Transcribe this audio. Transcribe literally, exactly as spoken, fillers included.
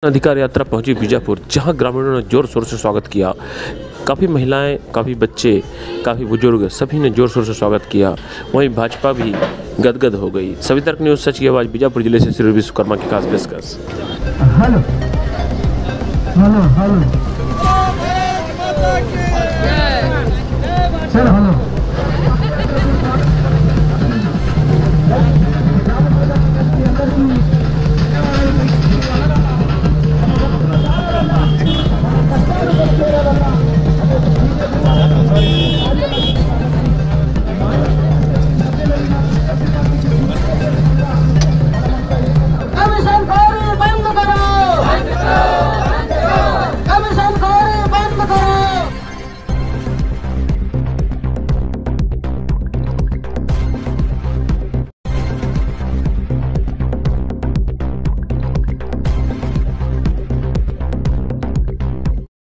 अधिकार यात्रा पहुंची बीजापुर, जहां ग्रामीणों ने जोर शोर से स्वागत किया। काफ़ी महिलाएं, काफ़ी बच्चे, काफ़ी बुजुर्ग सभी ने जोर शोर से स्वागत किया। वहीं भाजपा भी गदगद हो गई। सभी तक न्यूज़ सच की आवाज़ बीजापुर जिले से श्री विश्वकर्मा की खास पेशकश। Hello hello hello sir, hello.